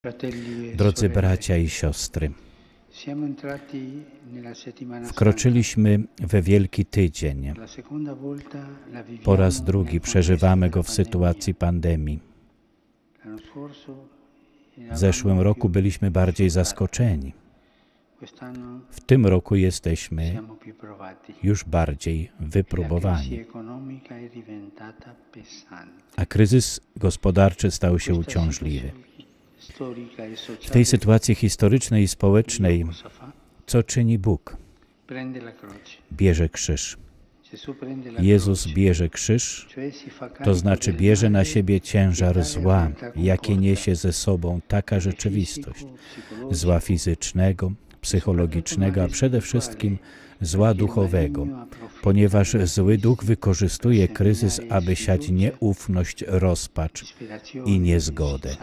Drodzy bracia i siostry, wkroczyliśmy we Wielki Tydzień. Po raz drugi przeżywamy go w sytuacji pandemii. W zeszłym roku byliśmy bardziej zaskoczeni. W tym roku jesteśmy już bardziej wypróbowani. A kryzys gospodarczy stał się uciążliwy. W tej sytuacji historycznej i społecznej, co czyni Bóg? Bierze krzyż. Jezus bierze krzyż, to znaczy bierze na siebie ciężar zła, jakie niesie ze sobą taka rzeczywistość. Zła fizycznego, psychologicznego, a przede wszystkim zła duchowego, ponieważ zły duch wykorzystuje kryzys, aby siać nieufność, rozpacz i niezgodę.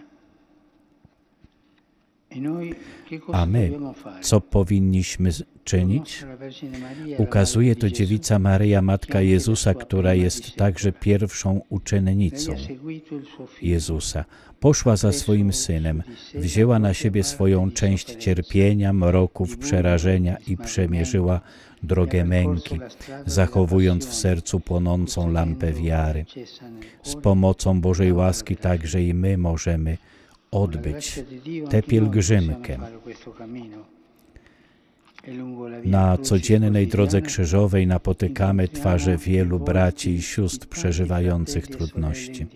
A my, co powinniśmy czynić? Ukazuje to dziewica Maryja, Matka Jezusa, która jest także pierwszą uczennicą Jezusa. Poszła za swoim Synem, wzięła na siebie swoją część cierpienia, mroków, przerażenia i przemierzyła drogę męki, zachowując w sercu płonącą lampę wiary. Z pomocą Bożej łaski także i my możemy odbyć tę pielgrzymkę. Na codziennej drodze krzyżowej napotykamy twarze wielu braci i sióstr przeżywających trudności.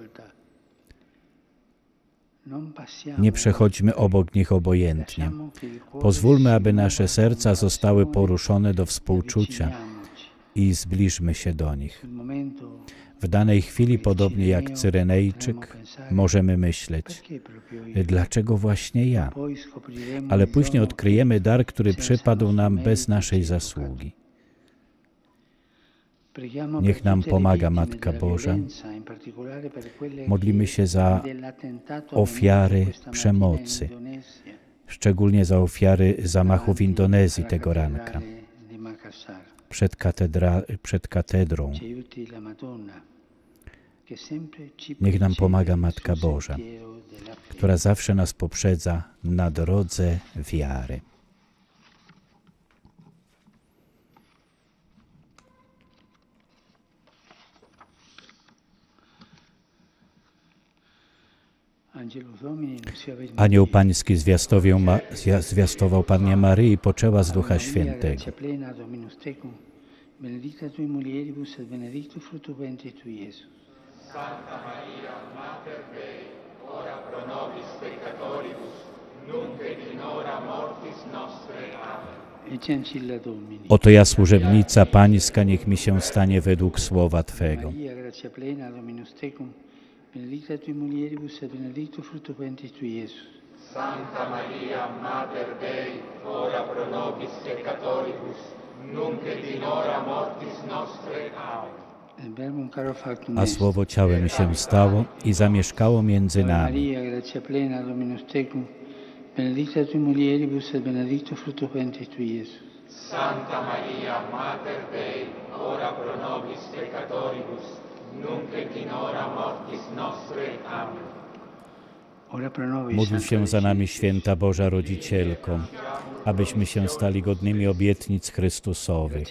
Nie przechodźmy obok nich obojętnie. Pozwólmy, aby nasze serca zostały poruszone do współczucia i zbliżmy się do nich. W danej chwili, podobnie jak Cyrenejczyk, możemy myśleć, dlaczego właśnie ja? Ale później odkryjemy dar, który przypadł nam bez naszej zasługi. Niech nam pomaga Matka Boża. Modlimy się za ofiary przemocy, szczególnie za ofiary zamachu w Indonezji tego ranka, przed katedrą. Niech nam pomaga Matka Boża, która zawsze nas poprzedza na drodze wiary. Anioł Pański zwiastował Pannie Maryi i poczęła z Ducha Świętego. Benedicta tui mulieribus et benedictus fructus ventris tui, Iesus. Santa Maria, Mater Dei, ora pro nobis peccatoribus, nunc et in hora mortis nostrae. Amen. Ecce ancilla Domini. Oto ja, służebnica Pańska, niech mi się stanie według słowa Twego. Maria, gratia plena, Dominus tecum, benedicta tui mulieribus et benedictus fructus ventris tui, Iesus. Santa Maria, Mater Dei, ora pro nobis peccatoribus, nunc et in hora mortis nostrae. Amen. A Słowo ciałem się stało i zamieszkało między nami. Maria, gratia plena, Dominus tecum, benedicta tui mulieribus et benedictus fructus ventris tui, Iesus. Santa Maria, Mater Dei, ora pro nobis peccatoribus, nunc et in hora mortis nostrae. Amen. Módl się za nami, Święta Boża Rodzicielko, abyśmy się stali godnymi obietnic Chrystusowych.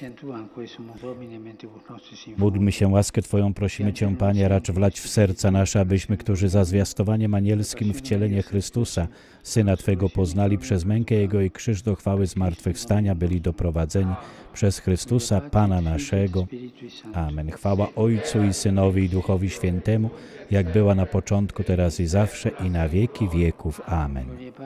Módlmy się, łaskę Twoją prosimy Cię, Panie, racz wlać w serca nasze, abyśmy, którzy za zwiastowaniem anielskim wcielenie Chrystusa, Syna Twego, poznali przez mękę Jego i krzyż do chwały zmartwychwstania, byli doprowadzeni przez Chrystusa, Pana naszego. Amen. Chwała Ojcu i Synowi i Duchowi Świętemu, jak była na początku, teraz i zawsze, i na wieki wieków. Amen.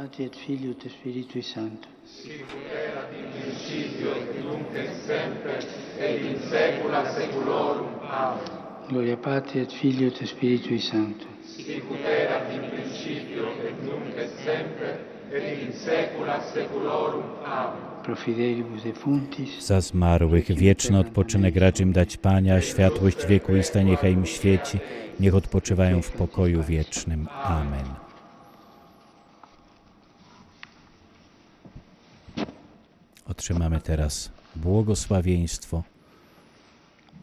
Gloria Patri et Filio et Spiritui Sancto. Sicut erat in principio et nunc et semper et in saecula saeculorum. Amen. Pro fidelibus defunctis. Za zmarłych wieczny odpoczynek racz im dać, Panie, a światłość wiekuista niechaj im świeci, niech odpoczywają w pokoju wiecznym. Amen. Otrzymamy teraz błogosławieństwo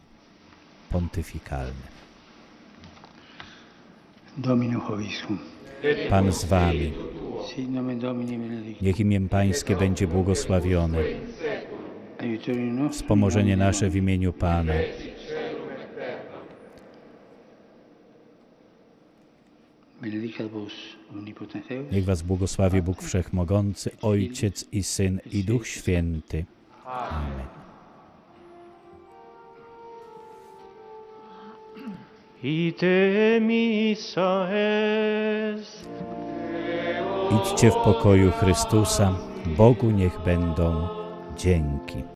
pontyfikalne. Domino Hoviscum. Pan z wami. Sit nomen Domini benedictum. Niech imię Pańskie będzie błogosławione. Aiutorium nostrum. Wspomożenie nasze w imieniu Pana. Benedicat vos omnipotens Deus. Niech was błogosławi Bóg Wszechmogący, Ojciec i Syn i Duch Święty. Amen. Ite missa est. Idźcie w pokoju Chrystusa. Bogu niech będą dzięki.